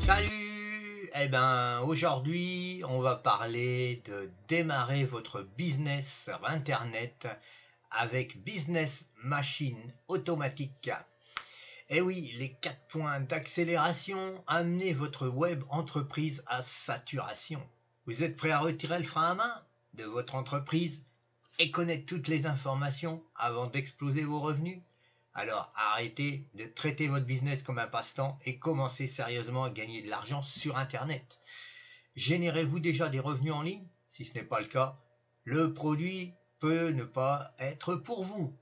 Salut! Eh ben, aujourd'hui, on va parler de démarrer votre business sur Internet avec Business Machine Automatique. Eh oui, les 4 points d'accélération, amenez votre web entreprise à saturation. Vous êtes prêt à retirer le frein à main de votre entreprise et connaître toutes les informations avant d'exploser vos revenus? Alors arrêtez de traiter votre business comme un passe-temps et commencez sérieusement à gagner de l'argent sur Internet. Générez-vous déjà des revenus en ligne? Si ce n'est pas le cas, le produit peut ne pas être pour vous.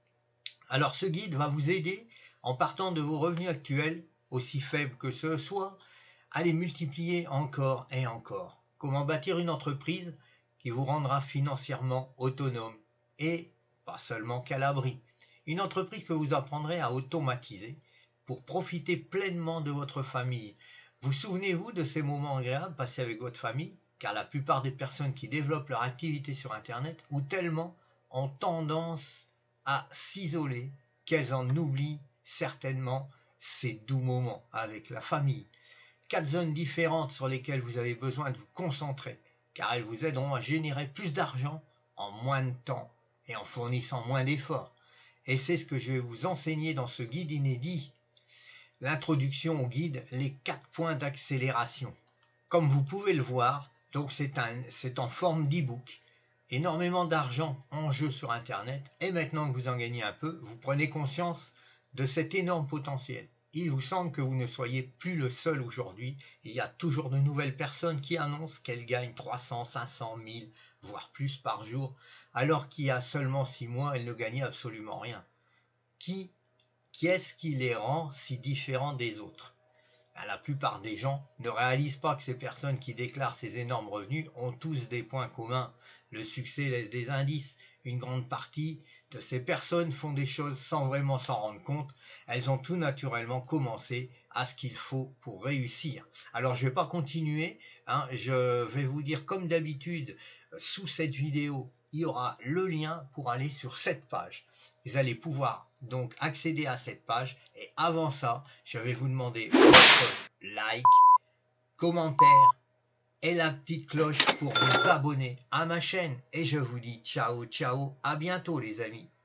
Alors ce guide va vous aider, en partant de vos revenus actuels, aussi faibles que ce soit, à les multiplier encore et encore. Comment bâtir une entreprise qui vous rendra financièrement autonome et pas seulement qu'à l'abri. Une entreprise que vous apprendrez à automatiser pour profiter pleinement de votre famille. Vous souvenez-vous de ces moments agréables passés avec votre famille? Car la plupart des personnes qui développent leur activité sur Internet ou tellement ont tendance à s'isoler qu'elles en oublient certainement ces doux moments avec la famille. 4 zones différentes sur lesquelles vous avez besoin de vous concentrer, car elles vous aideront à générer plus d'argent en moins de temps et en fournissant moins d'efforts. Et c'est ce que je vais vous enseigner dans ce guide inédit. L'introduction au guide, les 4 points d'accélération. Comme vous pouvez le voir, donc c'est en forme d'e-book. Énormément d'argent en jeu sur Internet, et maintenant que vous en gagnez un peu, vous prenez conscience de cet énorme potentiel. Il vous semble que vous ne soyez plus le seul aujourd'hui. Il y a toujours de nouvelles personnes qui annoncent qu'elles gagnent 300, 500, 1000, voire plus par jour, alors qu'il y a seulement 6 mois, elles ne gagnaient absolument rien. Qui est-ce qui les rend si différents des autres? La plupart des gens ne réalisent pas que ces personnes qui déclarent ces énormes revenus ont tous des points communs. Le succès laisse des indices. Une grande partie de ces personnes font des choses sans vraiment s'en rendre compte. Elles ont tout naturellement commencé à ce qu'il faut pour réussir. Alors je ne vais pas continuer, je vais vous dire comme d'habitude, sous cette vidéo, il y aura le lien pour aller sur cette page. Vous allez pouvoir donc accéder à cette page, et avant ça, je vais vous demander votre like, commentaire et la petite cloche pour vous abonner à ma chaîne. Et je vous dis ciao, ciao, à bientôt les amis.